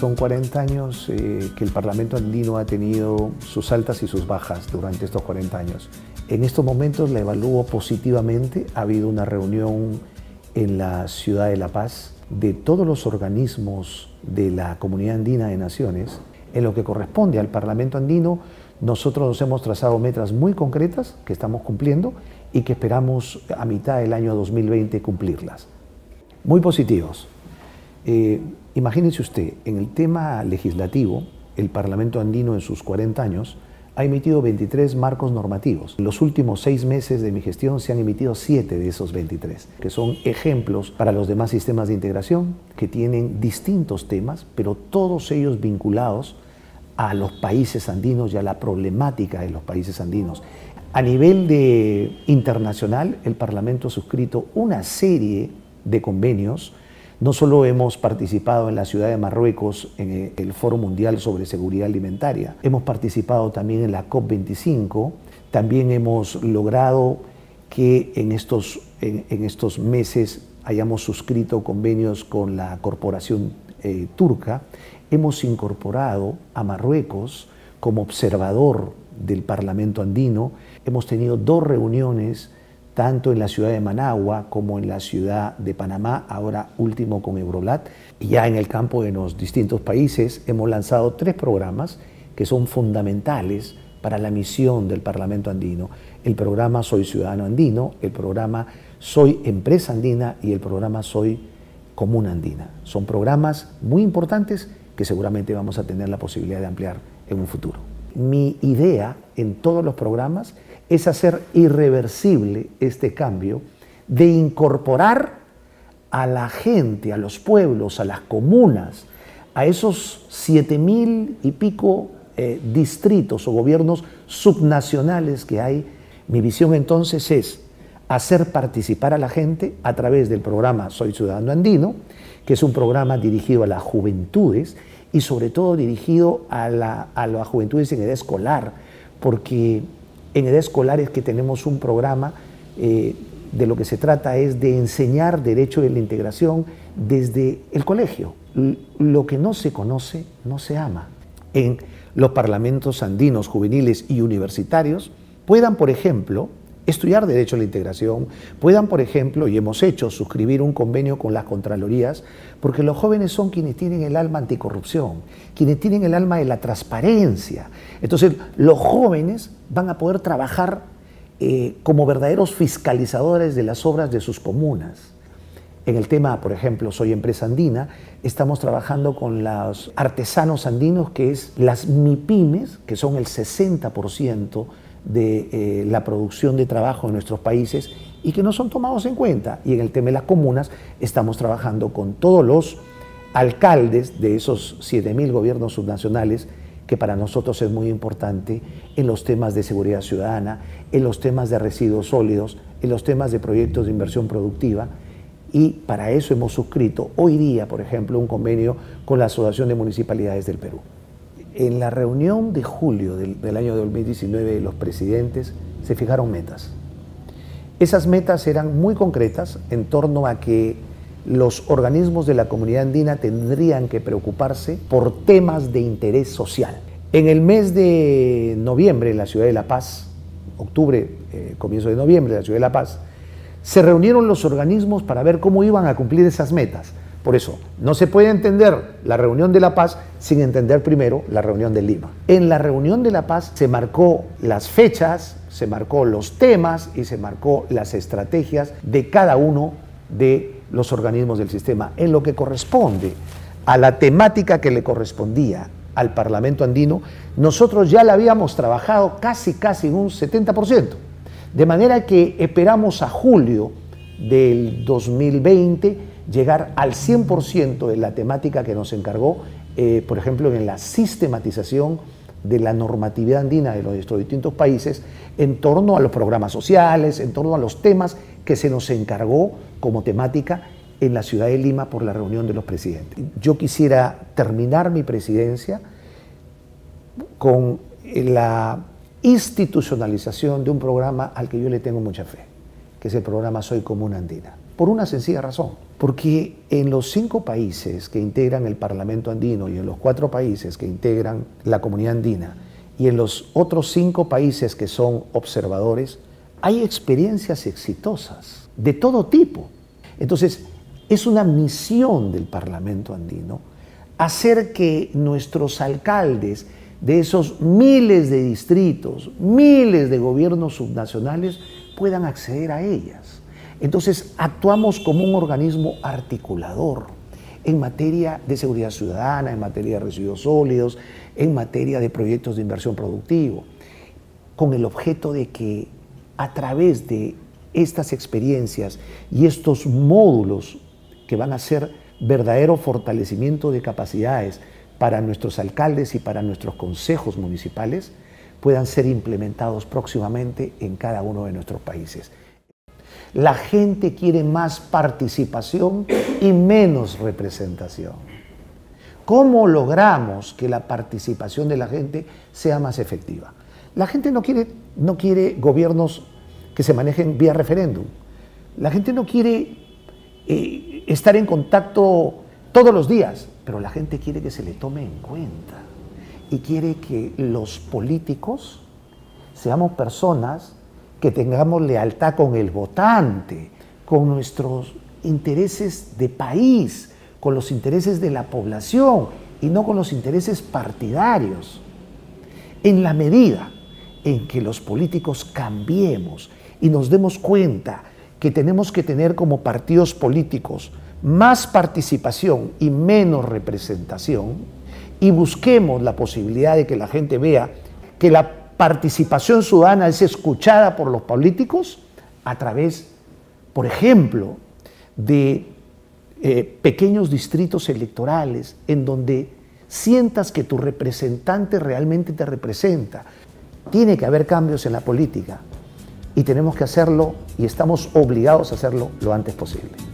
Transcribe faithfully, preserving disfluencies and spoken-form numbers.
son cuarenta años eh, que el Parlamento andino ha tenido sus altas y sus bajas durante estos cuarenta años. En estos momentos la evalúo positivamente. Ha habido una reunión en la ciudad de La Paz de todos los organismos de la Comunidad Andina de Naciones. En lo que corresponde al Parlamento andino, nosotros nos hemos trazado metas muy concretas que estamos cumpliendo y que esperamos a mitad del año dos mil veinte cumplirlas. Muy positivos. Eh, imagínense usted, en el tema legislativo, el Parlamento andino en sus cuarenta años ha emitido veintitrés marcos normativos. En los últimos seis meses de mi gestión se han emitido siete de esos veintitrés, que son ejemplos para los demás sistemas de integración que tienen distintos temas, pero todos ellos vinculados a los países andinos y a la problemática de los países andinos. A nivel de internacional, el Parlamento ha suscrito una serie de convenios. No solo hemos participado en la ciudad de Marruecos en el Foro Mundial sobre Seguridad Alimentaria, hemos participado también en la COP veinticinco, también hemos logrado que en estos, en, en estos meses hayamos suscrito convenios con la corporación eh, turca. Hemos incorporado a Marruecos como observador del Parlamento andino. Hemos tenido dos reuniones tanto en la ciudad de Managua como en la ciudad de Panamá, ahora último con Eurolat. Y ya en el campo de los distintos países hemos lanzado tres programas que son fundamentales para la misión del Parlamento andino. El programa Soy Ciudadano Andino, el programa Soy Empresa Andina y el programa Soy Comuna Andina. Son programas muy importantes que seguramente vamos a tener la posibilidad de ampliar en un futuro. Mi idea en todos los programas es hacer irreversible este cambio de incorporar a la gente, a los pueblos, a las comunas, a esos siete mil y pico eh, distritos o gobiernos subnacionales que hay. Mi visión entonces es hacer participar a la gente a través del programa Soy Ciudadano Andino, que es un programa dirigido a las juventudes y sobre todo dirigido a, la, a las juventudes en edad escolar, porque en edad escolar es que tenemos un programa eh, de lo que se trata es de enseñar derecho de la integración desde el colegio. Lo que no se conoce, no se ama. En los parlamentos andinos juveniles y universitarios puedan, por ejemplo, estudiar derecho a la integración, puedan, por ejemplo, y hemos hecho, suscribir un convenio con las contralorías, porque los jóvenes son quienes tienen el alma anticorrupción, quienes tienen el alma de la transparencia. Entonces, los jóvenes van a poder trabajar eh, como verdaderos fiscalizadores de las obras de sus comunas. En el tema, por ejemplo, Soy Empresa Andina, estamos trabajando con los artesanos andinos, que es las MIPYMES, que son el sesenta por ciento de eh, la producción de trabajo en nuestros países y que no son tomados en cuenta. Y en el tema de las comunas estamos trabajando con todos los alcaldes de esos siete mil gobiernos subnacionales, que para nosotros es muy importante en los temas de seguridad ciudadana, en los temas de residuos sólidos, en los temas de proyectos de inversión productiva. Y para eso hemos suscrito hoy día, por ejemplo, un convenio con la Asociación de Municipalidades del Perú. En la reunión de julio del, del año dos mil diecinueve, los presidentes se fijaron metas. Esas metas eran muy concretas en torno a que los organismos de la comunidad andina tendrían que preocuparse por temas de interés social. En el mes de noviembre, en la ciudad de La Paz, octubre, eh, comienzo de noviembre, en la ciudad de La Paz, se reunieron los organismos para ver cómo iban a cumplir esas metas. Por eso, no se puede entender la reunión de La Paz sin entender primero la reunión de Lima. En la reunión de La Paz se marcó las fechas, se marcó los temas y se marcó las estrategias de cada uno de los organismos del sistema. En lo que corresponde a la temática que le correspondía al Parlamento andino, nosotros ya la habíamos trabajado casi, casi en un setenta por ciento. De manera que esperamos a julio del dos mil veinte llegar al cien por ciento de la temática que nos encargó, eh, por ejemplo, en la sistematización de la normatividad andina de nuestros distintos países en torno a los programas sociales, en torno a los temas que se nos encargó como temática en la ciudad de Lima por la reunión de los presidentes. Yo quisiera terminar mi presidencia con la institucionalización de un programa al que yo le tengo mucha fe, que es el programa Soy Comuna Andina. por una sencilla razón. Porque en los cinco países que integran el Parlamento andino y en los cuatro países que integran la Comunidad Andina y en los otros cinco países que son observadores, hay experiencias exitosas de todo tipo. Entonces, es una misión del Parlamento andino hacer que nuestros alcaldes de esos miles de distritos, miles de gobiernos subnacionales puedan acceder a ellas. Entonces, actuamos como un organismo articulador en materia de seguridad ciudadana, en materia de residuos sólidos, en materia de proyectos de inversión productivo, con el objeto de que a través de estas experiencias y estos módulos que van a ser verdadero fortalecimiento de capacidades para nuestros alcaldes y para nuestros consejos municipales, puedan ser implementados próximamente en cada uno de nuestros países. La gente quiere más participación y menos representación. ¿Cómo logramos que la participación de la gente sea más efectiva? La gente no quiere, no quiere gobiernos que se manejen vía referéndum. La gente no quiere eh, estar en contacto todos los días, pero la gente quiere que se le tome en cuenta y quiere que los políticos seamos personas que tengamos lealtad con el votante, con nuestros intereses de país, con los intereses de la población y no con los intereses partidarios. En la medida en que los políticos cambiemos y nos demos cuenta que tenemos que tener como partidos políticos más participación y menos representación, y busquemos la posibilidad de que la gente vea que la participación ciudadana es escuchada por los políticos a través, por ejemplo, de eh, pequeños distritos electorales en donde sientas que tu representante realmente te representa. Tiene que haber cambios en la política y tenemos que hacerlo y estamos obligados a hacerlo lo antes posible.